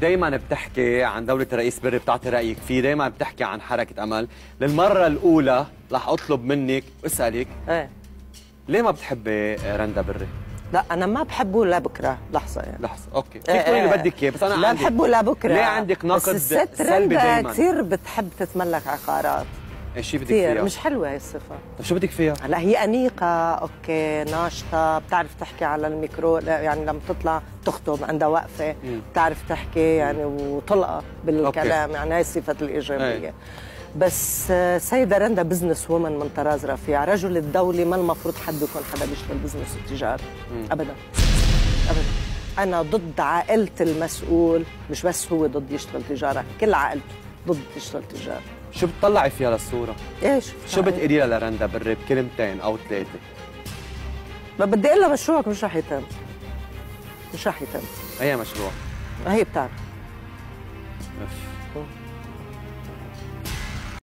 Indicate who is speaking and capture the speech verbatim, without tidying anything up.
Speaker 1: دايما بتحكي عن دولة الرئيس بري، بتعطي رأيك فيه، دايما بتحكي عن حركة أمل. للمرة الأولى رح أطلب منك وأسألك
Speaker 2: ايه
Speaker 1: ليه ما بتحبي رندا بري؟
Speaker 2: لا انا ما بحبه لبكره. لحظه يعني
Speaker 1: لحظة أوكي، فيك تقولي اللي بدك إياه، بس أنا
Speaker 2: لا
Speaker 1: عندي
Speaker 2: بحبه لبكره.
Speaker 1: ليه عندك نقد
Speaker 2: بس الست
Speaker 1: سلبي
Speaker 2: رندا
Speaker 1: دايما؟
Speaker 2: كثير بتحب تتملك عقارات.
Speaker 1: ايش شي بدك
Speaker 2: كثير
Speaker 1: فيها؟
Speaker 2: مش حلوه هي الصفه.
Speaker 1: طيب شو بدك فيها؟
Speaker 2: هلا هي انيقه اوكي، ناشطه، بتعرف تحكي على الميكرو، يعني لما تطلع تخطب عندها وقفه، بتعرف تحكي يعني وطلقه بالكلام. أوكي. يعني هاي الصفه الايجابيه. أي. بس سيدة رندا بزنس وومن من طراز رفيع، رجل الدولة ما المفروض حد يكون حدا بيشتغل بزنس التجارة ابدا ابدا. انا ضد عائلة المسؤول، مش بس هو ضد يشتغل تجارة، كل عائلته ضد يشتغل تجارة.
Speaker 1: شو بتطلعي فيها للصورة؟
Speaker 2: ايش؟
Speaker 1: شو بتقولي لها لرندا بري بكلمتين او ثلاثة؟
Speaker 2: ما بدي اقول لها مشروعك مش رح يتم. مش رح يتم.
Speaker 1: اي مشروع؟
Speaker 2: هي بتعرف.